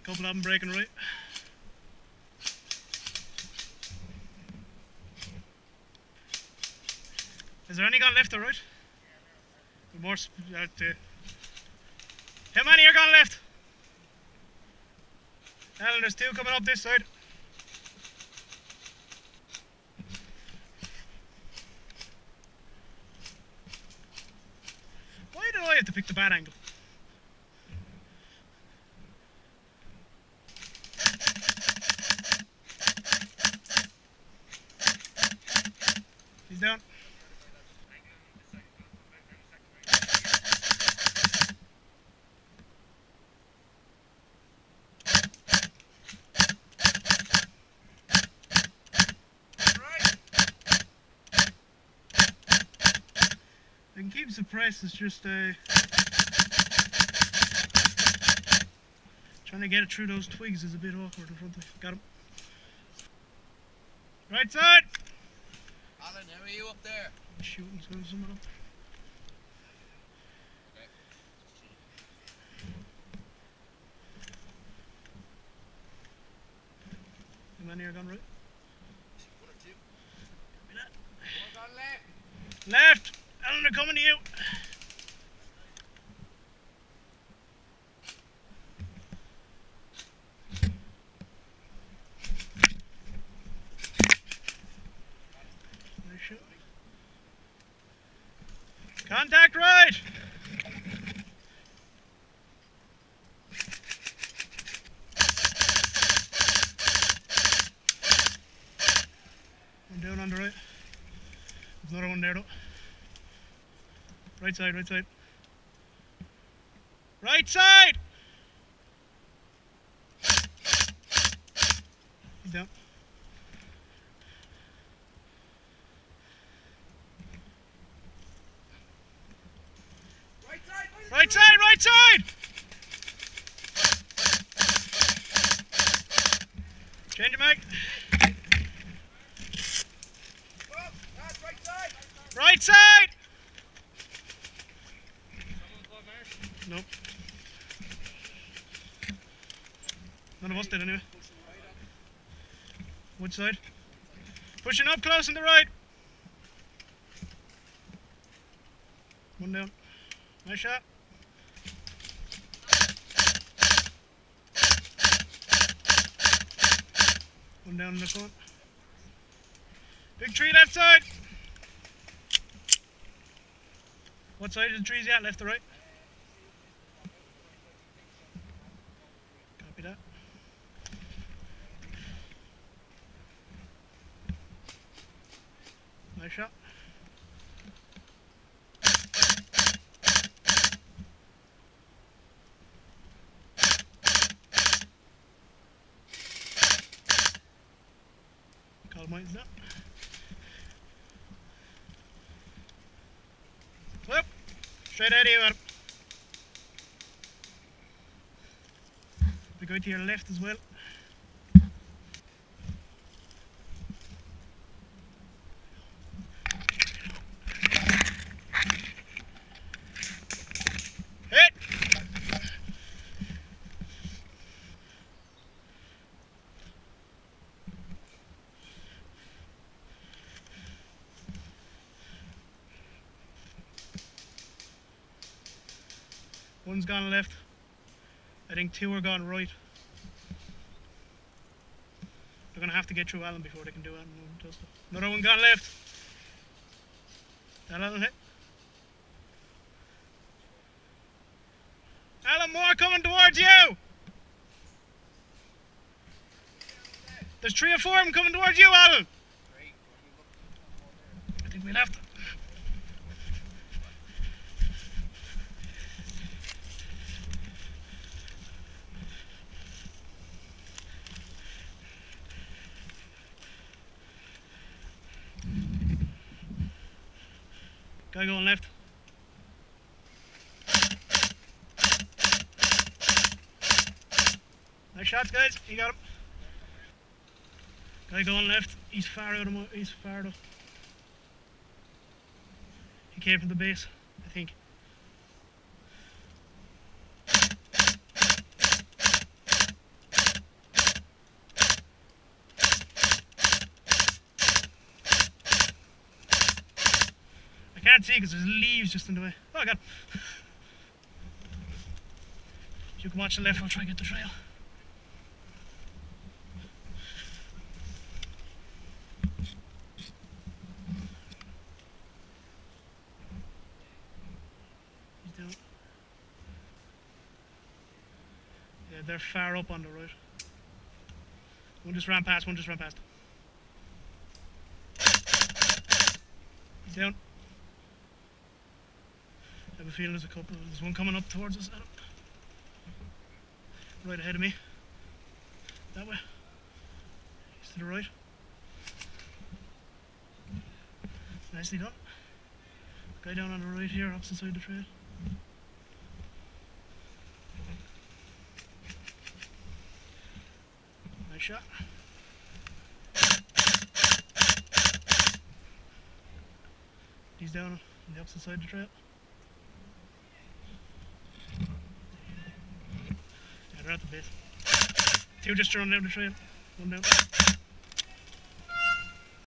Couple of them breaking right. Is there any gone left or right? More. How many are gone left? Alan, there's two coming up this side. Why do I have to pick the bad angle? He's down. I can keep suppressed, it's just trying to get it through those twigs is a bit awkward in front of me. Got him. Right side! Alan, how are you up there? Shooting someone up. Okay. How many are gone right? One or two. Copy that. One gone left. Left! Alan, they're coming to you! Nice shot. Contact right! One down on the right. There's another one there though. Right side, right side. Right side! He's down. Right side, Right side, right side! Change your mic. Oh, that's right side. Right side! Nope. None of us did anyway. Which side? Pushing up close on the right. One down. Nice shot. One down in this one. Big tree left side. What side of the trees at? Left or right? Copy that. Nice shot. Call mine's up. Whoop! Straight out of you, Adam. We go to your left as well. Hit! One's gone left. I think two are gone right. They're going to have to get through Alan before they can do it. Another one gone left. That Alan hit. Alan, more coming towards you! There's 3 or 4 of them coming towards you, Alan! I think we left. Guy going left. Nice shots, guys. You got him. Guy going left. He's far out of my. He's far out. He came from the base, I think. can't see because there's leaves just in the way. Oh, I got him. You can watch the left, I'll try and get the trail. He's down. Yeah, they're far up on the right. One just ran past, one just ran past. He's down. I have a feeling there's a couple. There's one coming up towards us, Adam. Right ahead of me. That way. He's to the right. Nicely done. Guy down on the right here, opposite side of the trail. Nice shot. He's down on the opposite side of the trail. Yeah, they're at the base. Two just running down the trail. One down.